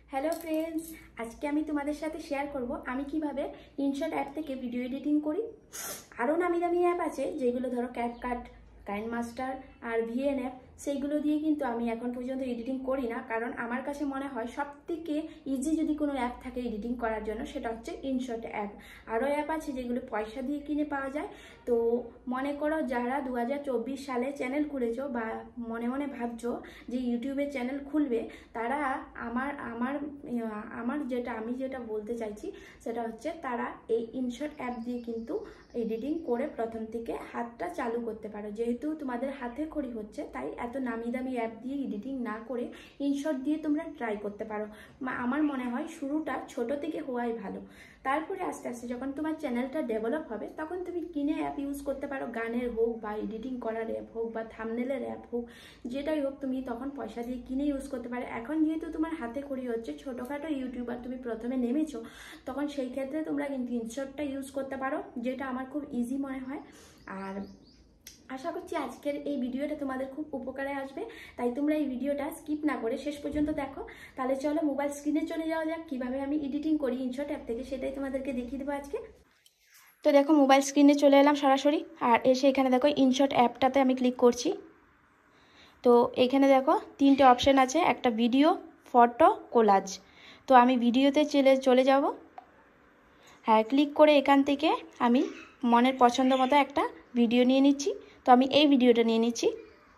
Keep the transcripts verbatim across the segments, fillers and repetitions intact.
Hello friends, আজকে আমি তোমাদের সাথে শেয়ার করব আমি কিভাবে ইনশট অ্যাপ থেকে ভিডিও এডিটিং করি। আরও নামি দামি অ্যাপ আছে যেগুলো ধরো ক্যাপকাট, কাইনমাস্টার আর ভিএন অ্যাপ, সেইগুলো দিয়ে কিন্তু আমি এখন পর্যন্ত এডিটিং করি না, কারণ আমার কাছে মনে হয় সবথেকে ইজি যদি কোনো অ্যাপ থাকে এডিটিং করার জন্য সেটা হচ্ছে ইনশট অ্যাপ। আরও অ্যাপ আছে যেগুলো পয়সা দিয়ে কিনে পাওয়া যায়। তো মনে করো যারা দু হাজার চব্বিশ সালে চ্যানেল খুলেছো বা মনে মনে ভাবছো যে ইউটিউবে চ্যানেল খুলবে, তারা আমার আমার আমার যেটা আমি যেটা বলতে চাইছি সেটা হচ্ছে তারা এই ইনশট অ্যাপ দিয়ে কিন্তু এডিটিং করে প্রথম থেকে হাতটা চালু করতে পারো। যেহেতু তোমাদের হাতে খড়ি হচ্ছে, তাই এত নামি দামি অ্যাপ দিয়ে এডিটিং না করে ইনশট দিয়ে তোমরা ট্রাই করতে পারো। আমার মনে হয় শুরুটা ছোট থেকে হওয়াই ভালো, তারপরে আস্তে আস্তে যখন তোমার চ্যানেলটা ডেভেলপ হবে তখন তুমি কিনে অ্যাপ ইউজ করতে পারো, গানের হোক বা এডিটিং করার অ্যাপ হোক বা থাম্বনেলের অ্যাপ হোক, যেটাই হোক তুমি তখন পয়সা দিয়ে কিনে ইউজ করতে পারো। এখন যেহেতু তোমার হাতে খড়ি হচ্ছে, ছোটোখাটো ইউটিউবার তুমি প্রথমে নেমেছো, তখন সেই ক্ষেত্রে তোমরা কিন্তু ইনশটটা ইউজ করতে পারো, যেটা আমার খুব ইজি মনে হয়। আর আশা করছি আজকের এই ভিডিওটা তোমাদের খুব উপকারে আসবে, তাই তোমরা এই ভিডিওটা স্কিপ না করে শেষ পর্যন্ত দেখো। তাহলে চলো মোবাইল স্ক্রিনে চলে যাওয়া যাক, কীভাবে আমি এডিটিং করি ইনশট অ্যাপ থেকে, সেটাই তোমাদেরকে দেখিয়ে দেবো আজকে। তো দেখো মোবাইল স্ক্রিনে চলে এলাম সরাসরি, আর এসে এখানে দেখো ইনশট অ্যাপটাতে আমি ক্লিক করছি। তো এখানে দেখো তিনটে অপশান আছে, একটা ভিডিও, ফটো, কোলাজ। তো আমি ভিডিওতে চলে চলে যাব। হ্যাঁ, ক্লিক করে এখান থেকে আমি মনের পছন্দ মতো একটা ভিডিও নিয়ে নিচ্ছি। তো আমি এই ভিডিওটা নিয়ে নিচ্ছি।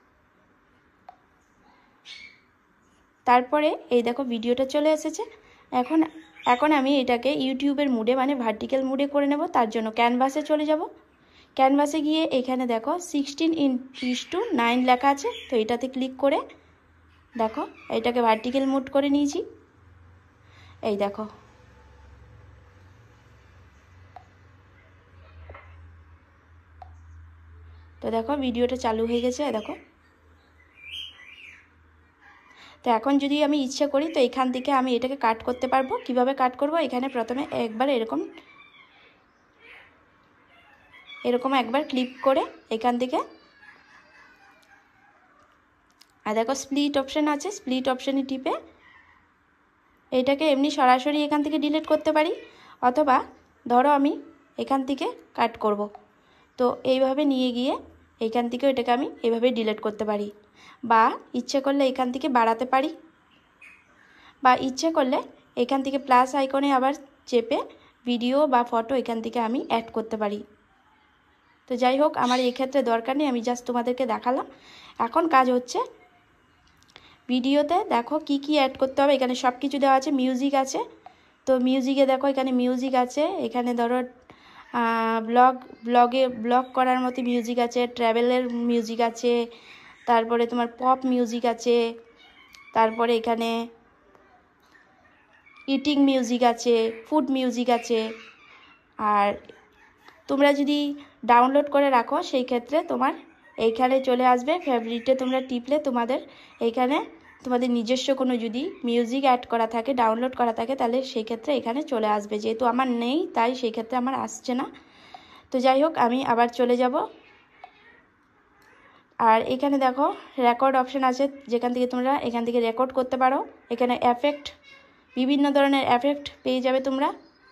তারপরে এই দেখো ভিডিওটা চলে এসেছে। এখন এখন আমি এটাকে ইউটিউবের মুডে মানে ভার্টিক্যাল মুডে করে নেব। তার জন্য ক্যানভাসে চলে যাব। ক্যানভাসে গিয়ে এখানে দেখো সিক্সটিন ইস টু নাইন লেখা আছে, তো এটাতে ক্লিক করে দেখো এটাকে ভার্টিক্যাল মুড করে নিয়েছি। এই দেখো তো দেখো ভিডিওটা চালু হয়ে গেছে। দেখো, তো এখন যদি আমি ইচ্ছা করি তো এখান থেকে আমি এটাকে কাট করতে পারবো। কিভাবে কাট করব, এখানে প্রথমে একবার এরকম এরকম একবার ক্লিক করে এখান থেকে, আর দেখো স্প্লিট অপশান আছে, স্প্লিট অপশানে টিপে এটাকে এমনি সরাসরি এখান থেকে ডিলিট করতে পারি, অথবা ধরো আমি এখান থেকে কাট করব, তো এইভাবে নিয়ে গিয়ে এইখান থেকে এটাকে আমি এইভাবে ডিলিট করতে পারি, বা ইচ্ছে করলে এখান থেকে বাড়াতে পারি, বা ইচ্ছে করলে এখান থেকে প্লাস আইকনে আবার চেপে ভিডিও বা ফটো এখান থেকে আমি অ্যাড করতে পারি। তো যাই হোক, আমার এই ক্ষেত্রে দরকার নেই, আমি জাস্ট তোমাদেরকে দেখালাম। এখন কাজ হচ্ছে ভিডিওতে দেখো কি কি অ্যাড করতে হবে। এখানে সব কিছু দেওয়া আছে, মিউজিক আছে। তো মিউজিকে দেখো এখানে মিউজিক আছে, এখানে ধরো ব্লগ ব্লগে ব্লগ করার মতো মিউজিক আছে, ট্র্যাভেলের মিউজিক আছে, তারপরে তোমার পপ মিউজিক আছে, তারপরে এখানে ইটিং মিউজিক আছে, ফুড মিউজিক আছে। আর তোমরা যদি ডাউনলোড করে রাখো সেই ক্ষেত্রে তোমার এইখানে চলে আসবে ফেভারিটে, তোমরা টিপলে তোমাদের এইখানে তোমাদের নিজস্ব কোনো যদি মিউজিক অ্যাড করা থাকে, ডাউনলোড করা থাকে, তাহলে সেই ক্ষেত্রে এখানে চলে আসবে। যেহেতু আমার নেই তাই সেই ক্ষেত্রে আমার আসছে না। তো যাই হোক, আমি আবার চলে যাব। আর এখানে দেখো রেকর্ড অপশান আছে, যেখান থেকে তোমরা এখান থেকে রেকর্ড করতে পারো। এখানে এফেক্ট, বিভিন্ন ধরনের এফেক্ট পেয়ে যাবে তোমরা,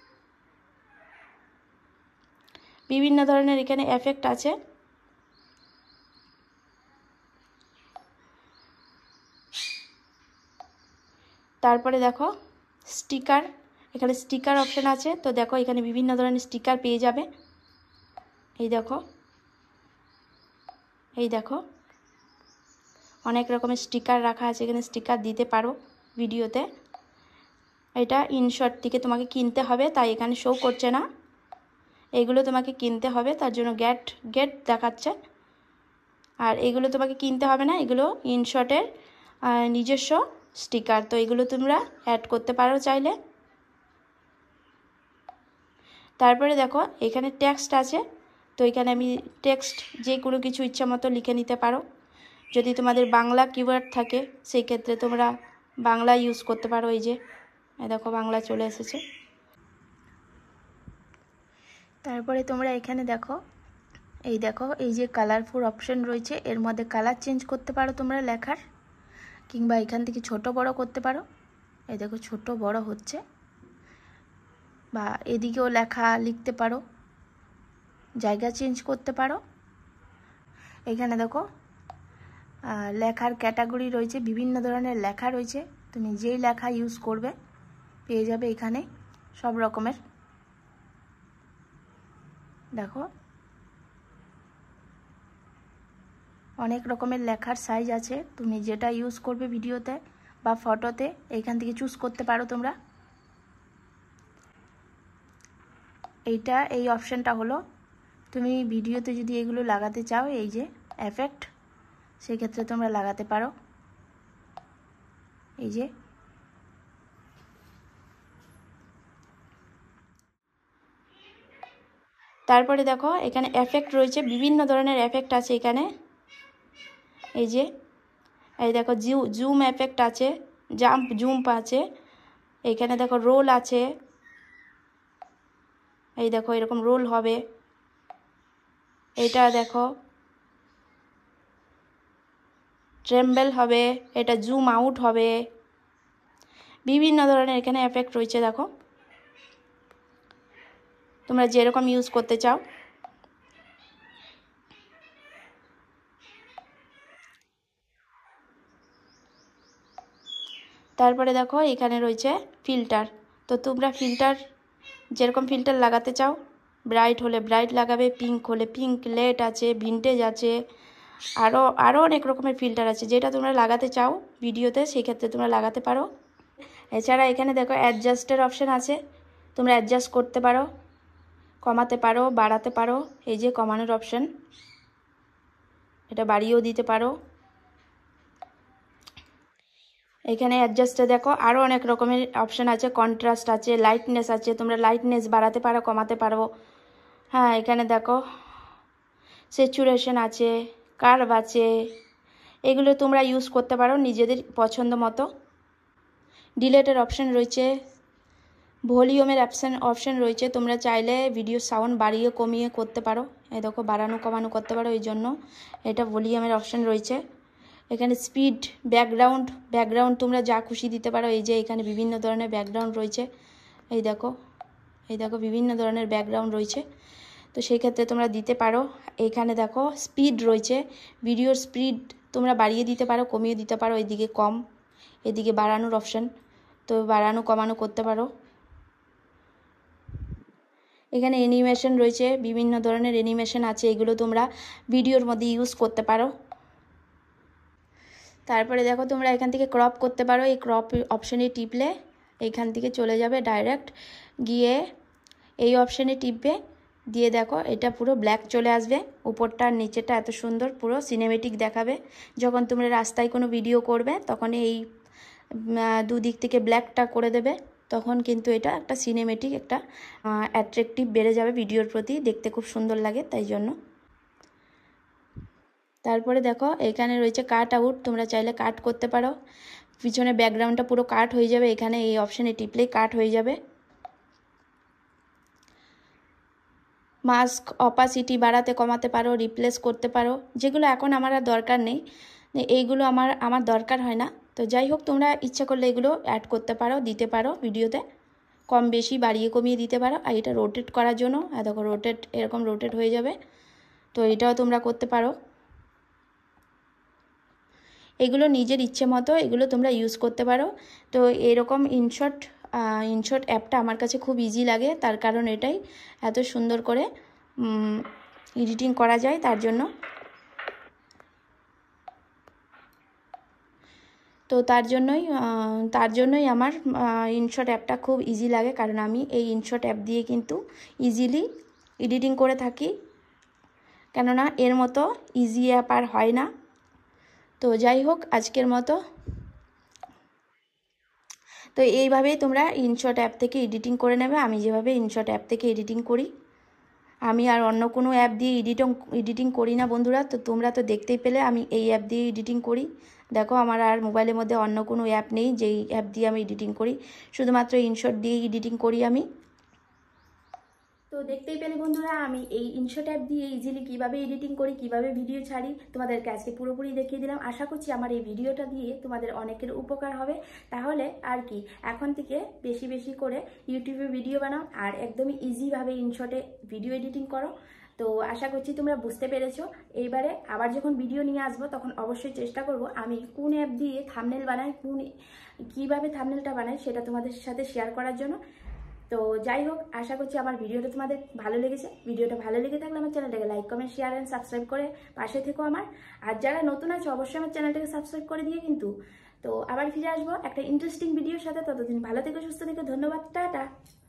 বিভিন্ন ধরনের এখানে এফেক্ট আছে। তারপরে দেখো স্টিকার, এখানে স্টিকার অপশান আছে। তো দেখো এখানে বিভিন্ন ধরনের স্টিকার পেয়ে যাবে। এই দেখো এই দেখো অনেক রকমের স্টিকার রাখা আছে, এখানে স্টিকার দিতে পারো ভিডিওতে। এটা ইনশট থেকে তোমাকে কিনতে হবে, তাই এখানে শো করছে না। এগুলো তোমাকে কিনতে হবে, তার জন্য গেট গেট দেখাচ্ছে। আর এগুলো তোমাকে কিনতে হবে না, এগুলো ইনশটের নিজস্ব স্টিকার। তো এগুলো তোমরা অ্যাড করতে পারো চাইলে। তারপরে দেখো এখানে টেক্সট আছে, তো এখানে আমি টেক্সট যে কোনো কিছু ইচ্ছা মতো লিখে নিতে পারো। যদি তোমাদের বাংলা কিওয়ার্ড থাকে সেই ক্ষেত্রে তোমরা বাংলা ইউজ করতে পারো। এই যে দেখো বাংলা চলে এসেছে। তারপরে তোমরা এখানে দেখো এই দেখো এই যে কালারফুল অপশন রয়েছে, এর মধ্যে কালার চেঞ্জ করতে পারো তোমরা লেখার, কিংবা এখান থেকে ছোট বড় করতে পারো। এই দেখো ছোট বড় হচ্ছে, বা এদিকেও লেখা লিখতে পারো, জায়গা চেঞ্জ করতে পারো। এখানে দেখো লেখার ক্যাটাগরি রয়েছে, বিভিন্ন ধরনের লেখা রয়েছে, তুমি যেই লেখা ইউজ করবে পেয়ে যাবে এখানে সব রকমের। দেখো অনেক রকমের লেখার সাইজ আছে, তুমি যেটা ইউজ করবে ভিডিওতে বা ফটোতে এইখান থেকে চুজ করতে পারো তোমরা। এইটা এই অপশানটা হলো তুমি ভিডিওতে যদি এগুলো লাগাতে চাও, এই যে এফেক্ট, সেই ক্ষেত্রে তোমরা লাগাতে পারো। এই যে তারপরে দেখো এখানে এফেক্ট রয়েছে, বিভিন্ন ধরনের এফেক্ট আছে এখানে। এই যে এই দেখো জু জুম এফেক্ট আছে, জাম্প জুম্প আছে, এইখানে দেখো রোল আছে, এই দেখো এরকম রোল হবে। এটা দেখো ট্রেম্বল হবে, এটা জুম আউট হবে, বিভিন্ন ধরনের এখানে এফেক্ট রয়েছে। দেখো তোমরা যেরকম ইউজ করতে চাও। তারপরে দেখো এখানে রয়েছে ফিল্টার, তো তোমরা ফিল্টার যেরকম ফিল্টার লাগাতে চাও, ব্রাইট হলে ব্রাইট লাগাবে, পিঙ্ক হলে পিঙ্ক, লেট আছে, ভিনটেজ আছে, আরও আরও অনেক রকমের ফিল্টার আছে, যেটা তোমরা লাগাতে চাও ভিডিওতে সেই ক্ষেত্রে তোমরা লাগাতে পারো। এছাড়া এখানে দেখো অ্যাডজাস্টের অপশান আছে, তোমরা অ্যাডজাস্ট করতে পারো, কমাতে পারো, বাড়াতে পারো। এই যে কমানোর অপশান, এটা বাড়িয়েও দিতে পারো। এখানে অ্যাডজাস্টে দেখো আরও অনেক রকমের অপশান আছে, কন্ট্রাস্ট আছে, লাইটনেস আছে, তোমরা লাইটনেস বাড়াতে পারো, কমাতে পারো। হ্যাঁ এখানে দেখো স্যাচুরেশন আছে, কার্ভ আছে, এগুলো তোমরা ইউজ করতে পারো নিজেদের পছন্দ মতো। ডিলেটের অপশান রয়েছে, ভলিউমের অপশান অপশান রয়েছে, তোমরা চাইলে ভিডিও সাউন্ড বাড়িয়ে কমিয়ে করতে পারো। এই দেখো বাড়ানো কমানো করতে পারো, এই জন্য এটা ভলিউমের অপশান রয়েছে। এখানে স্পিড, ব্যাকগ্রাউন্ড, ব্যাকগ্রাউন্ড তোমরা যা খুশি দিতে পারো। এই যে এখানে বিভিন্ন ধরনের ব্যাকগ্রাউন্ড রয়েছে, এই দেখো এই দেখো বিভিন্ন ধরনের ব্যাকগ্রাউন্ড রয়েছে, তো সেই ক্ষেত্রে তোমরা দিতে পারো। এইখানে দেখো স্পিড রয়েছে, ভিডিওর স্পিড তোমরা বাড়িয়ে দিতে পারো, কমিয়ে দিতে পারো, এদিকে কম, এদিকে বাড়ানোর অপশান, তো বাড়ানো কমানো করতে পারো। এখানে অ্যানিমেশন রয়েছে, বিভিন্ন ধরনের অ্যানিমেশন আছে, এগুলো তোমরা ভিডিওর মধ্যে ইউজ করতে পারো। তারপরে দেখো তোমরা এখান থেকে ক্রপ করতে পারো, এই ক্রপ অপশানে টিপলে এইখান থেকে চলে যাবে ডাইরেক্ট, গিয়ে এই অপশানে টিপবে, দিয়ে দেখো এটা পুরো ব্ল্যাক চলে আসবে, উপরটা আর নিচেটা এত সুন্দর পুরো সিনেমেটিক দেখাবে। যখন তোমরা রাস্তায় কোনো ভিডিও করবে তখন এই দুদিক থেকে ব্ল্যাকটা করে দেবে, তখন কিন্তু এটা একটা সিনেমেটিক, একটা অ্যাট্রাকটিভ বেড়ে যাবে ভিডিওর প্রতি, দেখতে খুব সুন্দর লাগে তাই জন্য। তারপরে দেখো এখানে রয়েছে কাট আউট, তোমরা চাইলে কাট করতে পারো, পিছনে ব্যাকগ্রাউন্ডটা পুরো কাট হয়ে যাবে, এখানে এই অপশানে টিপলেই কাট হয়ে যাবে। মাস্ক অপাসিটি বাড়াতে কমাতে পারো, রিপ্লেস করতে পারো, যেগুলো এখন আমার আর দরকার নেই, এইগুলো আমার আমার দরকার হয় না, তো যাই হোক তোমরা ইচ্ছা করলে এগুলো অ্যাড করতে পারো, দিতে পারো ভিডিওতে, কম বেশি বাড়িয়ে কমিয়ে দিতে পারো। আর এটা রোটেট করার জন্য দেখো রোটেট, এরকম রোটেট হয়ে যাবে, তো এটাও তোমরা করতে পারো। এগুলো নিজের ইচ্ছে মতো এগুলো তোমরা ইউজ করতে পারো। তো এরকম ইনশট ইনশট অ্যাপটা আমার কাছে খুব ইজি লাগে, তার কারণ এটাই এত সুন্দর করে এডিটিং করা যায় তার জন্য। তো তার জন্যই তার জন্যই আমার ইনশট অ্যাপটা খুব ইজি লাগে, কারণ আমি এই ইনশট অ্যাপ দিয়ে কিন্তু ইজিলি এডিটিং করে থাকি, কেননা এর মতো ইজি অ্যাপ আর হয় না। তো যাই হোক আজকের মতো, তো এইভাবেই তোমরা ইনশট অ্যাপ থেকে এডিটিং করে নেবে, আমি যেভাবে ইনশট অ্যাপ থেকে এডিটিং করি। আমি আর অন্য কোনো অ্যাপ দিয়ে এডিটিং এডিটিং করি না বন্ধুরা, তো তোমরা তো দেখতেই পেলে আমি এই অ্যাপ দিয়ে এডিটিং করি। দেখো আমার আর মোবাইলের মধ্যে অন্য কোনো অ্যাপ নেই যেই অ্যাপ দিয়ে আমি এডিটিং করি, শুধুমাত্র ইনশট দিয়েই এডিটিং করি আমি। তো তো দেখতেই পেলে বন্ধুরা, আমি এই ইনশট অ্যাপ দিয়ে ইজিলি কিভাবে এডিটিং করি, কিভাবে ভিডিও ছাড়ি তোমাদেরকে আজকে পুরোপুরি দেখিয়ে দিলাম। আশা করছি আমার এই ভিডিওটা দিয়ে তোমাদের অনেকের উপকার হবে। তাহলে আর কি, এখন থেকে বেশি বেশি করে ইউটিউবে ভিডিও বানাও আর একদমই ইজিভাবে ইনশটে ভিডিও এডিটিং করো। তো আশা করছি তোমরা বুঝতে পেরেছো। এইবারে আবার যখন ভিডিও নিয়ে আসবো তখন অবশ্যই চেষ্টা করব আমি কোন অ্যাপ দিয়ে থাম্বনেল বানাই, কোন কীভাবে থাম্বনেলটা বানাই সেটা তোমাদের সাথে শেয়ার করার জন্য। তো যাই হোক, আশা করছি আমার ভিডিওটা তোমাদের ভালো লেগেছে। ভিডিওটা ভালো লেগে থাকলে আমার চ্যানেলটাকে like comment share and subscribe করে পাশে থেকো আমার। আর যারা নতুন আছে অবশ্যই আমার চ্যানেলটাকে সাবস্ক্রাইব করে দিয়ে কিন্তু। তো আবার ফিরে আসবো একটা ইন্টারেস্টিং ভিডিওর সাথে। ততদিন ভালো থেকো, সুস্থ থেকো, ধন্যবাদ, টাটা।